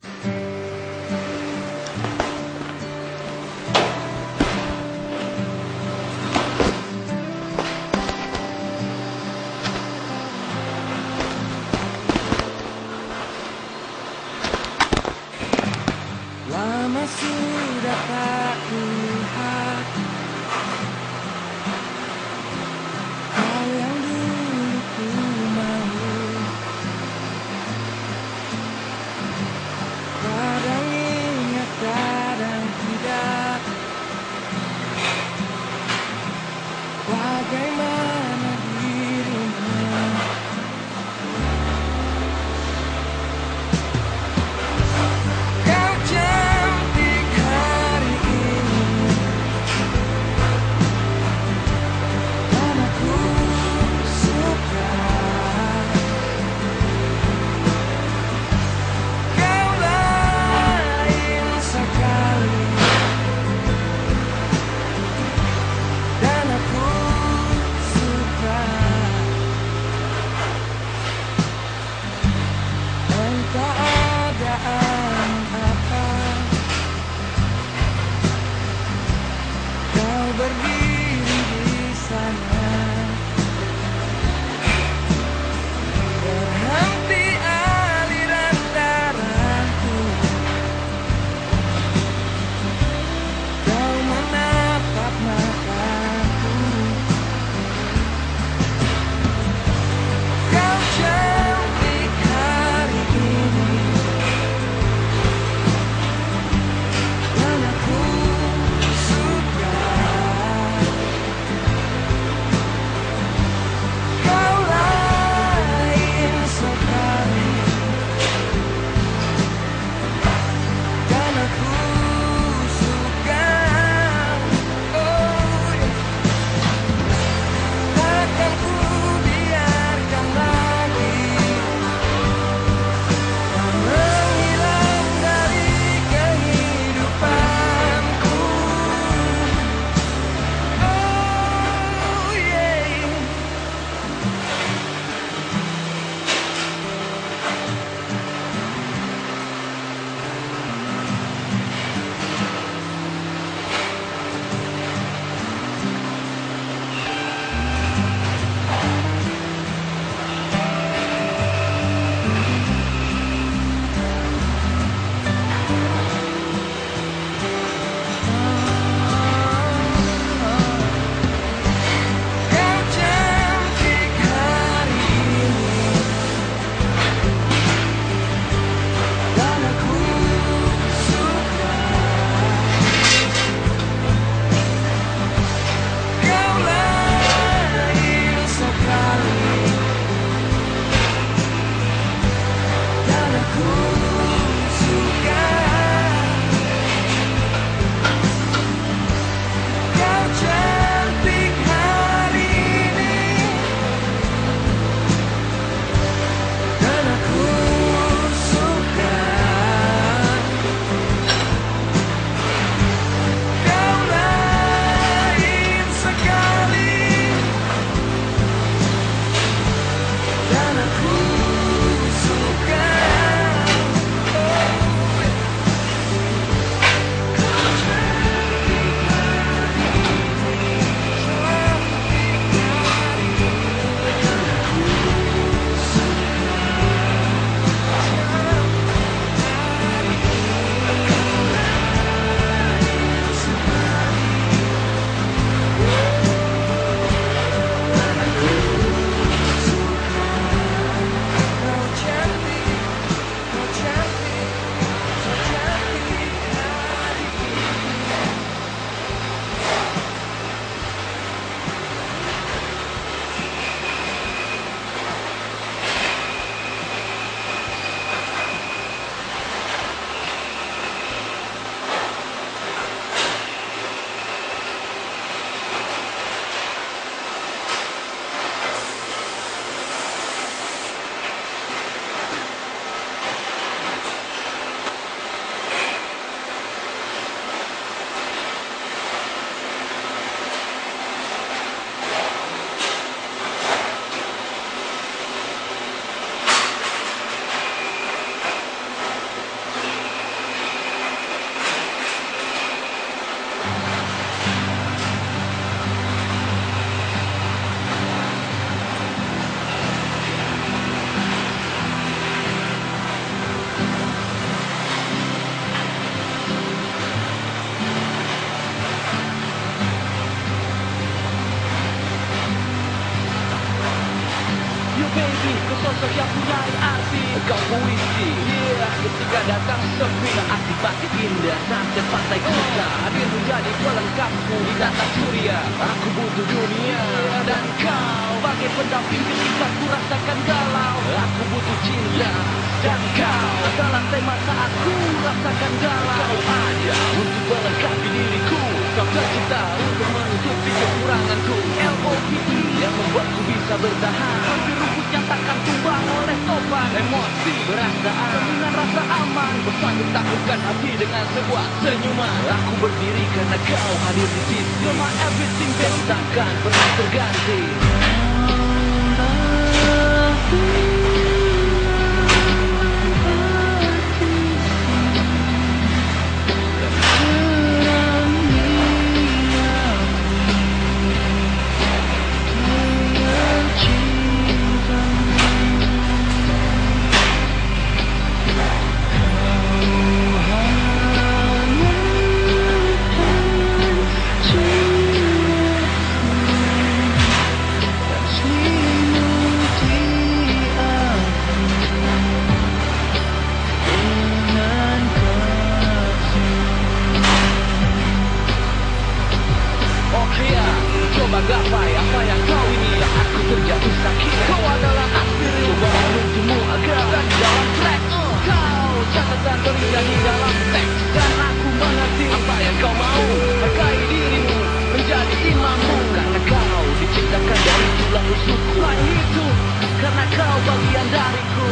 Lama sudah tak kulihat kau yang dulu ku mau. Kadang ingat, kadang tidak. Bagaimana dirimu? Kau cantik hari ini, You baby, kau sosok yang punya arti. Kau puisi, ketika datang sepi, asik batik indah sampai pantai kuta. Hadir menjadi pelengkapku di tata surya. Aku butuh dunia dan kau bagai pendamping ketika ku rasakan galau. Aku butuh cinta dan kau adalah tema saat ku rasakan galau. Kau ada untuk melengkapi diriku, kau tercipta untuk menutupi kekuranganku. L.O.V.E yang membuatku bisa bertahan. Hampir rumput yang takkan tumbang oleh topan. Emosi perasaan dengan rasa aman, bersatu taklukkan hati dengan sebuah senyuman. Aku berdiri karena kau hadir di sisi. You're my everything, baby. Takkan pernah terganti. Coba gapai apa yang kau ini. Aku terjatuh sakit, kau adalah aspir. Coba menunjukmu agar dan dalam track. Kau catatan tulisan di dalam teks. Dan aku mengerti apa yang kau mau. Hargai dirimu, menjadi imammu. Karena kau diciptakan dari tulang rusukku. Lain itu, karena kau bagian dariku.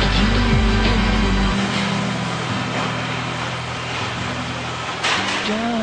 Jangan